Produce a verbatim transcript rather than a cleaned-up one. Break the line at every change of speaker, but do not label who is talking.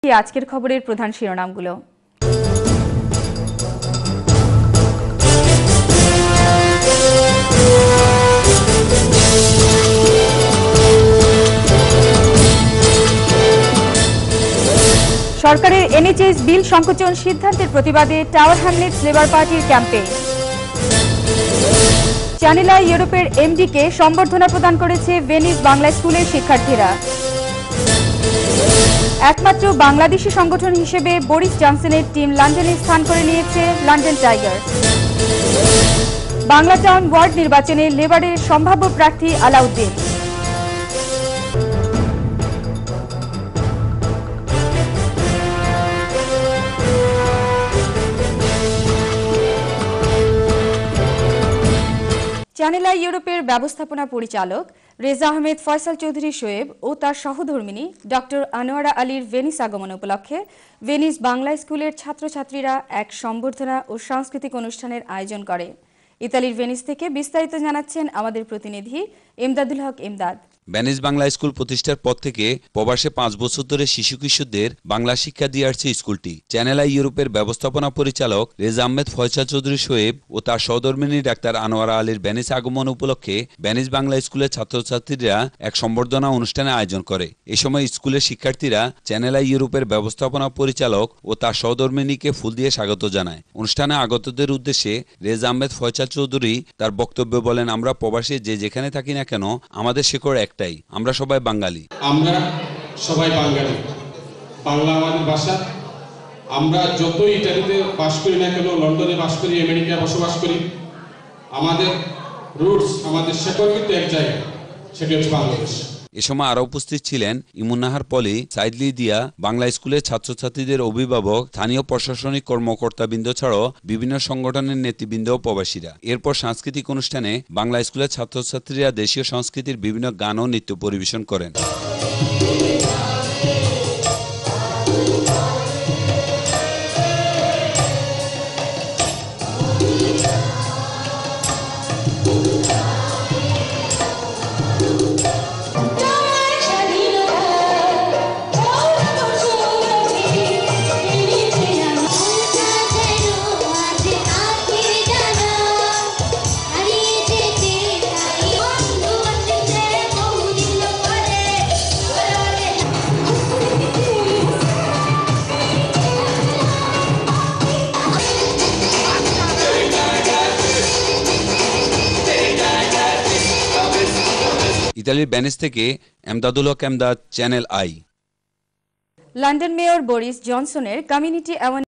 আজকের খবরের প্রধান শিরোনামগুলো। সরকারের এনএইচএস বিল সংকোচন সিদ্ধান্তের প্রতিবাদে টাওয়ার হ্যামলেটস লেবার পার্টির ক্যাম্পেইন। চ্যানেল আই ইউরোপের এমডিকে সম্বর্ধনা প্রদান করেছে ভেনিস বাংলা স্কুলের শিক্ষার্থীরা। একমাত্র বাংলাদেশি সংগঠন হিসেবে বরিস জনসনের টিম লন্ডনে স্থান করে নিয়েছে London Tigers. Banglatown ward নির্বাচনে লেবারের সম্ভাব্য প্রার্থী আলাউদ্দিন। চ্যানেল আই ইউরোপের ব্যবস্থাপনা পরিচালক রেজা আহমেদ ফয়সাল চৌধুরী শোয়েব ও তার সহধর্মিনী ডক্টর আনোয়ারা আলীর ভেনিস আগমন উপলক্ষে ভেনিস বাংলা স্কুলের ছাত্রছাত্রীরা এক সম্বর্ধনা ও সাংস্কৃতিক অনুষ্ঠানের আয়োজন করে। ইতালির ভেনিস থেকে বিস্তারিত জানাচ্ছেন আমাদের প্রতিনিধি এমদাদুল হক এমদাদ।
ভেনিস বাংলা স্কুল প্রতিষ্ঠার পর থেকে প্রবাসে পাঁচ বছর ধরে শিশু কিশোরদের বাংলা শিক্ষা দিয়ে আসছে স্কুলটি। চ্যানেল আই ইউরোপের ব্যবস্থাপনা পরিচালক রেজা আহমেদ ফয়সাল চৌধুরী শোয়েব ও তার সহধর্মিনী ডাক্তার আনোয়ারা আলীর ভেনিস আগমন উপলক্ষে ভেনিস বাংলা স্কুলের ছাত্রছাত্রীরা এক সম্বর্ধনা অনুষ্ঠানের আয়োজন করে। এ সময় স্কুলের শিক্ষার্থীরা চ্যানেল আই ইউরোপের ব্যবস্থাপনা পরিচালক ও তার সহধর্মিনীকে ফুল দিয়ে স্বাগত জানায়। অনুষ্ঠানে আগতদের উদ্দেশ্যে রেজা আহমেদ ফয়সাল চৌধুরী তার বক্তব্যে বলেন, আমরা প্রবাসে যে যেখানে থাকি না কেন আমাদের শিকড় একটাই, আমরা সবাই বাঙালি।
আমরা সবাই বাঙালি, বাংলা আমাদের ভাষা। আমরা যত ইটালিতে বাস করি না কেন, লন্ডনে বাস করি, আমেরিকায় বসবাস করি, আমাদের রুটস, আমাদের শিকড় কিন্তু এক জায়গায়, সেটি হচ্ছে বাংলাদেশ।
এ সময় আরো উপস্থিত ছিলেন ইমুন্নাহার পলি, সাইদলি দিয়া, বাংলা স্কুলের ছাত্রছাত্রীদের অভিভাবক, স্থানীয় প্রশাসনিক কর্মকর্তাবৃন্দ ছাড়াও বিভিন্ন সংগঠনের নেতৃবৃন্দ ও প্রবাসীরা। এরপর সাংস্কৃতিক অনুষ্ঠানে বাংলা স্কুলের ছাত্রছাত্রীরা দেশীয় সংস্কৃতির বিভিন্ন গান ও নৃত্য পরিবেশন করেন। ইতালির ভেনিস থেকে Emdadul Haque Emdad, channel I.
London mayor Boris জনসনের কমিউনিটি